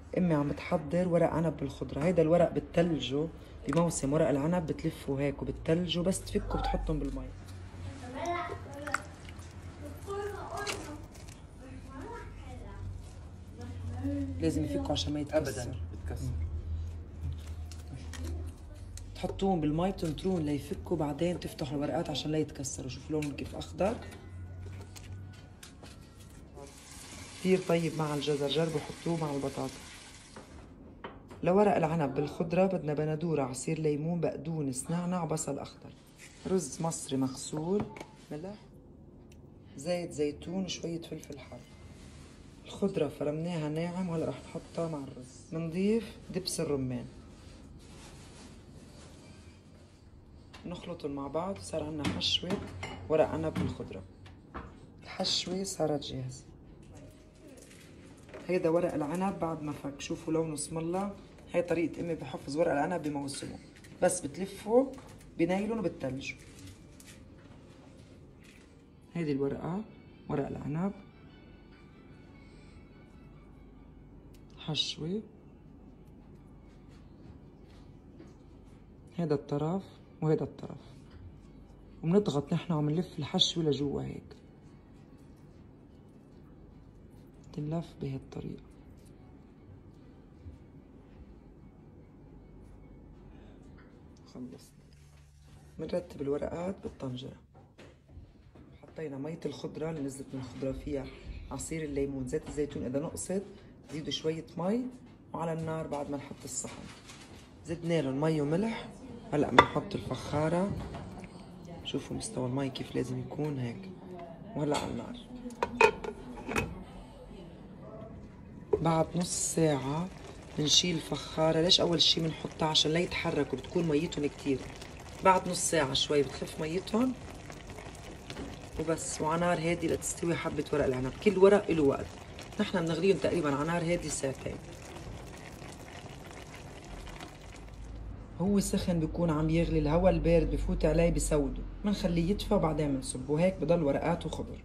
امي عم بتحضر ورق عنب بالخضره. هيدا الورق بتلجه بموسم ورق العنب، بتلفه هيك وبتلجه، بس تفكه بتحطهم بالمي. لازم يفكوا عشان ما يتكسر. ابدا بتكسر. تحطوهم بالمي بتنطرون ليفكوا، بعدين تفتحوا الورقات عشان لا يتكسروا. شوفوا لونهم كيف اخضر كثير طيب مع الجزر. جربوا حطوه مع البطاطا. لورق العنب بالخضرة بدنا بندورة، عصير ليمون، بقدونس، نعناع، بصل أخضر، رز مصري مغسول، ملح، زيت زيتون، وشوية فلفل حار. الخضرة فرمناها ناعم وهلا رح نحطها مع الرز. بنضيف دبس الرمان، نخلطهم مع بعض. صار عنا حشوة ورق عنب بالخضرة. الحشوة صارت جاهزة. هيدا ورق العنب بعد ما فك. شوفوا لونه اسم الله. هي طريقة امي بحفظ ورق العنب بموسمه، بس بتلفه بنايلون وبتلجه. هيدي الورقة، ورق العنب، حشوة. هيدا الطرف وهيدا الطرف، وبنضغط نحن وبنلف الحشوة لجوا هيك. تنلف بهالطريقة. خلصنا. بنرتب الورقات بالطنجرة. حطينا مية الخضرة اللي نزلت من الخضرة، فيها عصير الليمون، زيت الزيتون، إذا نقصت زيدوا شوية مي، وعلى النار بعد ما نحط الصحن. زدنا لهم مي وملح. هلا بنحط الفخارة. شوفوا مستوى المي كيف لازم يكون هيك، وهلا على النار. بعد نص ساعة بنشيل الفخارة. ليش أول شي بنحطها؟ عشان لا يتحركوا، بتكون ميتهم كتير. بعد نص ساعة شوي بتخف ميتهم وبس، وعلى نار هادي لتستوي حبة ورق العنب. كل ورق له وقت. نحن بنغليهم تقريبا على نار هادي ساعتين. هو سخن بيكون عم يغلي، الهواء البارد بفوت عليه بسوده. بنخليه يدفى وبعدين بنصبه. هيك بضل ورقاته خضر.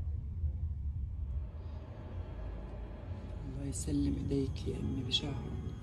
الله يسلم ايديك يا امي بشهوة.